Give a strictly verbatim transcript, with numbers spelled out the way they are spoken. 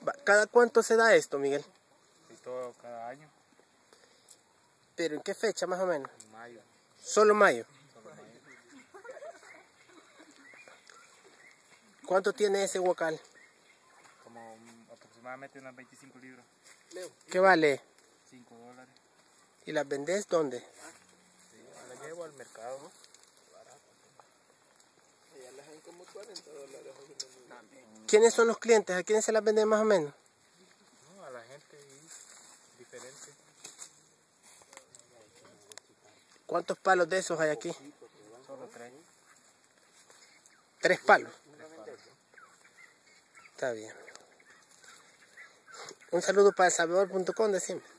¿Cada cuánto se da esto, Miguel? Esto cada año. ¿Pero en qué fecha más o menos? En mayo. ¿Solo mayo? Solo mayo. ¿Cuánto tiene ese huacal? Como aproximadamente unas veinticinco libras. ¿Qué vale? cinco dólares. ¿Y las vendés dónde? Sí, la llevo al mercado, ¿no? Allá las dan como cuarenta dólares. ¿Quiénes son los clientes? ¿A quiénes se las venden más o menos? No, a la gente diferente. ¿Cuántos palos de esos hay aquí? Solo tres. Tres palos. Tres palos. Está bien. Un saludo para el sabedor punto com, decime.